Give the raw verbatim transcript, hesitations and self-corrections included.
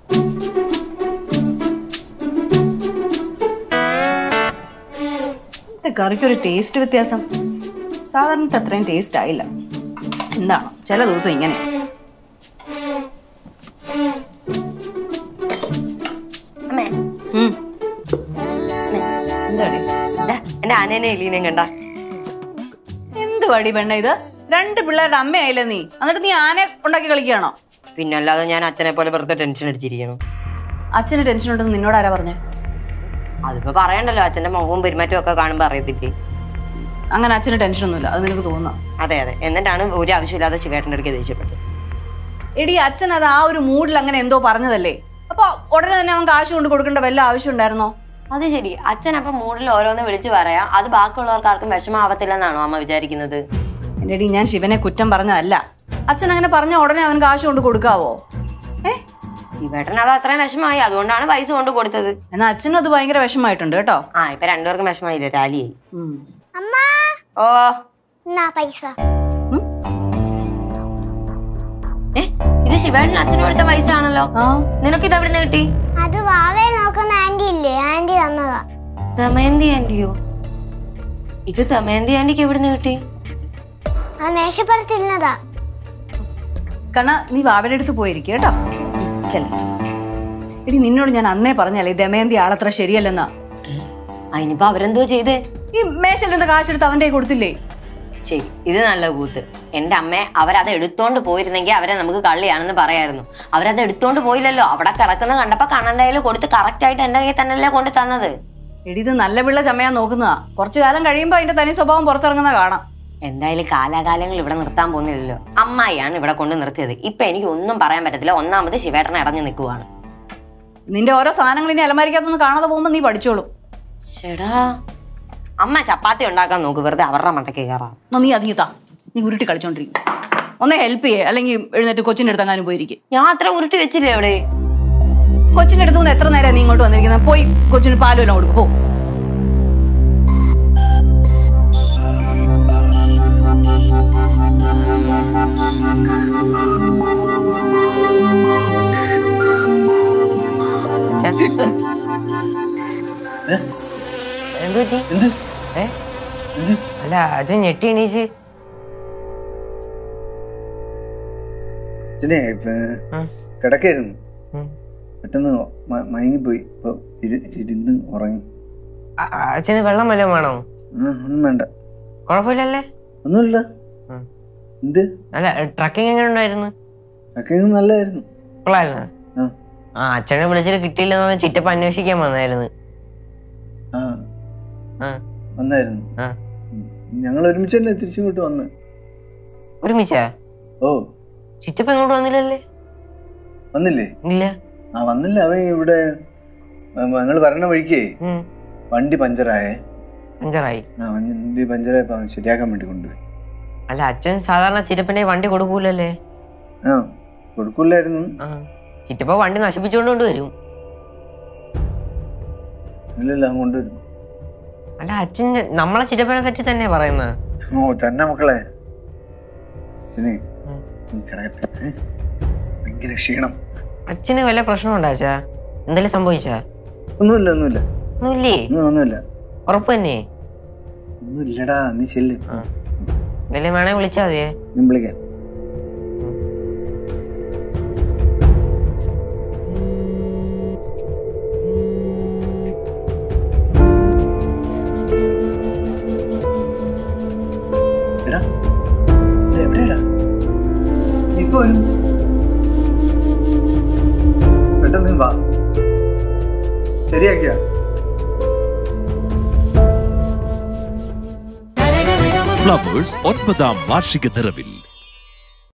കറിക്കൊരു taste വ്യത്യാസം. സാധാരണത്തെ അത്രയും taste ആയില്ല. എന്താണോ ചില ദിവസം ഇങ്ങനെ. എന്റെ ആനേനെ എലീനേം കണ്ട എന്ത് വടി പെണ്ണ ഇത്? രണ്ട് പിള്ളേരുടെ അമ്മയായില്ലേ നീ, എന്നിട്ട് നീ ആനെ ഉണ്ടാക്കി കളിക്കുകയാണോ? പിന്നല്ലാതെ ഞാൻ അച്ഛനെ പോലെ വെറുതെ ടെൻഷൻ അടിച്ചിരിക്കണം. അച്ഛന് ടെൻഷൻ ഉണ്ടെന്ന് നിന്നോട് ആരാ പറഞ്ഞേ? അതിപ്പോ പറയണ്ടല്ലോ, അച്ഛന്റെ മുഖവും പെരുമാറ്റവും ഒക്കെ കാണുമ്പോ അറിയത്തില്ലേ. അങ്ങനെ അച്ഛന് ടെൻഷൻ ഒന്നുമില്ല, അത് നിനക്ക് തോന്നുന്നു. അതെ അതെ, എന്നിട്ടാണ് ഒരു ആവശ്യമില്ലാതെ ശിവേട്ടൻ്റെ അടുക്ക് ദേഷ്യപ്പെട്ടത്. എടി അച്ഛൻ അത് ആ ഒരു മൂഡിൽ അങ്ങനെ എന്തോ പറഞ്ഞതല്ലേ, അപ്പൊ ഉടനെ തന്നെ അവൻ കാശ് കൊണ്ട് കൊടുക്കേണ്ട വല്ല ആവശ്യം ഉണ്ടായിരുന്നോ? അത് ശരി, അച്ഛൻ അപ്പൊ മൂഡിൽ ഓരോന്ന് വിളിച്ചു പറയാം, അത് ബാക്കിയുള്ളവർക്ക് ആർക്കും വിഷമാവത്തില്ലെന്നാണോ അമ്മ വിചാരിക്കുന്നത്? എന്റെ അടി ഞാൻ ശിവനെ കുറ്റം പറഞ്ഞതല്ല. അച്ഛൻ അങ്ങനെ പറഞ്ഞ ഉടനെ അവൻ കാശ് കൊണ്ട് കൊടുക്കാവോ? ഏ ശിവേട്ടൻ അത് അത്രയും വിഷമായി, അതുകൊണ്ടാണ് പൈസ കൊണ്ട് കൊടുത്തത്. എന്നാ അച്ഛനും അത് ഭയങ്കര വിഷമായിട്ടുണ്ട് കേട്ടോ. ആ ഇപ്പൊ രണ്ടുപേർക്കും വിഷമായില്ലേ, ടാലിയായി. ഓ പൈസ ഇത് ശിവേട്ടൻ അച്ഛനും കൊടുത്ത പൈസ ആണല്ലോ. നിനക്ക് ഇത് എവിടെ നിന്ന് കിട്ടി? അത് വാവേ നോക്കുന്ന ആന്റി ഇല്ലേ, ആന്റി തന്നതാ. ദമയന്തി ആന്റിയോ? ഇത് ദമയന്തി ആന്റിക്ക് എവിടെ നിന്ന് കിട്ടി? ആ മേശപ്പുറത്തിരുന്നതാ. കണ്ണ നീ വാവയുടെ അടുത്ത് പോയിരിക്കും കേട്ടോ. ചെല്ല. എടി നിന്നോട് ഞാൻ അന്നേ പറഞ്ഞല്ലേ ദമയന്തി ആളത്ര ശരിയല്ലെന്നാ. അതിനിപ്പോ അവരെന്തോ ചെയ്തേ? ഈ മേശയിലെന്താ കാശെടുത്ത് അവന്റെ കൊടുത്തില്ലേ? ശരി, ഇത് നല്ല കൂത്ത്. എന്റെ അമ്മ അവരത് എടുത്തോണ്ട് പോയിരുന്നെങ്കിൽ അവരെ നമുക്ക് കള്ളിയാണെന്ന് പറയായിരുന്നു. അവരത് എടുത്തോണ്ട് പോയില്ലല്ലോ, അവിടെ കിടക്കുന്ന കണ്ടപ്പോ കണ്ണന്റെ കയ്യിൽ കൊടുത്ത് കറക്റ്റ് ആയിട്ട് എന്റെ കയ്യിൽ തന്നെയല്ലേ കൊണ്ട് തന്നത്. എടി ഇത് നല്ല പിള്ള ചമയാൻ നോക്കുന്നതാ, കുറച്ചു കാലം കഴിയുമ്പോ അതിന്റെ തനി സ്വഭാവം പുറത്തിറങ്ങുന്ന കാണാം. എന്തായാലും കാലാകാലങ്ങൾ ഇവിടെ നിർത്താൻ പോകുന്നില്ലല്ലോ. അമ്മായിയാണ് ഇവിടെ കൊണ്ട് നിർത്തിയത്. ഇപ്പൊ എനിക്ക് ഒന്നും പറയാൻ പറ്റത്തില്ല. ഒന്നാമത് ശിവേട്ടനെ അടഞ്ഞു നിൽക്കുവാണ്. നിന്റെ ഓരോ സാധനങ്ങൾ ഇനി അലമാരിക്കകത്തൊന്നും കാണാതെ പോകുമ്പോ നീ പഠിച്ചോളും. ചേടാ അമ്മ ചപ്പാത്തി ഉണ്ടാക്കാൻ നോക്ക്, വെറുതെ അവരുടെ മണ്ടയ്ക്ക് കയറാം. നീ അധികത്താ, നീ ഉരുട്ടി കളിച്ചോണ്ടിരിക്കും. ഒന്നേ ഹെൽപ്പ് ചെയ്യേ, അല്ലെങ്കിൽ എഴുന്നേറ്റ് കൊച്ചിന്റെ അടുത്ത് അങ്ങാനും പോയിരിക്കും. ഞാൻ അത്ര ഉരുട്ടി വെച്ചില്ലേ അവിടെ? കൊച്ചിന്റെ അടുത്ത് നിന്ന് എത്ര നേരം നീ ഇങ്ങോട്ട് വന്നിരിക്കുന്നത്? പോയി കൊച്ചിന് പാലും എല്ലാം കൊടുക്കും. പോ. അല്ല അച്ഛൻ ഞെട്ടി എണീച്ച് കിടക്കായിരുന്നു, പെട്ടെന്ന് മയങ്ങിപ്പോയി, ഇപ്പൊ ഇരുന്ന് ഉറങ്ങി. അച്ഛന് വെള്ളം വല്ലതും വേണോ? ഒന്നും വേണ്ട. കുഴപ്പമില്ലല്ലേ? ഒന്നുമില്ല. എന്ത് അല്ല ട്രക്കിംഗ് എങ്ങനെ ഉണ്ടായിരുന്നു? ട്രക്കിംഗ് നല്ലായിരുന്നു. കൊള്ളായിരുന്നു. ആ അച്ഛനെ വിളിച്ചിട്ട് കിട്ടിയില്ലെന്ന് പറഞ്ഞാൽ ചിറ്റപ്പ അന്വേഷിക്കാൻ വന്നായിരുന്നു. വന്നായിരുന്നു. ഞങ്ങൾ ഒരുമിച്ച് തന്നെ തിരിച്ചിങ്ങോട്ട് വന്ന്. ഒരുമിച്ചാ? ഓ ചിറ്റപ്പ ഇങ്ങോട്ട് വന്നില്ലല്ലേ? വന്നില്ലേ? ഇല്ല. ആ വന്നില്ല. അവൻ ഇവിടെ ഞങ്ങൾ വരണ വഴിക്കേ വണ്ടി പഞ്ചറായേ. പഞ്ചറായി? ആ വണ്ടി പഞ്ചറായപ്പോ അവൻ ശരിയാക്കാൻ വേണ്ടി കൊണ്ടുപോയി. അല്ല അച്ഛൻ സാധാരണ ചിറ്റപ്പന്റെ വണ്ടി കൊടുക്കൂലല്ലേ? ആ കൊടുക്കൂലായിരുന്നു. ചിറ്റപ്പ വണ്ടി നശിപ്പിച്ചുകൊണ്ട് കൊണ്ടുവരും. ഇല്ലല്ല കൊണ്ടുവരും. അല്ല അച്ഛൻ നമ്മളെ ചിറ്റപ്പനെ തെറ്റി തന്നെ പറയുന്നത്. ഓ തന്നെ മക്കളെ, ഭയങ്കര ക്ഷീണം. അച്ഛന് വല്ല പ്രശ്നമുണ്ടോ അച്ഛാ? എന്തെങ്കിലും സംഭവിച്ചാ? ഒന്നുമില്ല. ഒന്നുമില്ല. ഒന്നുമില്ലേ? ഒന്നുമില്ല. ഉറപ്പ് തന്നെ? ഒന്നുമില്ലടാ, നീ ചെല്ല്. എന്തെങ്കിലും വേണേ വിളിച്ചാ മതിയേ. ഞാൻ വിളിക്കാം. പെട്ടെന്ന് വാ, ശരിയാക്കിയ ഫ്ലവേഴ്സ് ഒൻപതാം വാർഷിക നിറവിൽ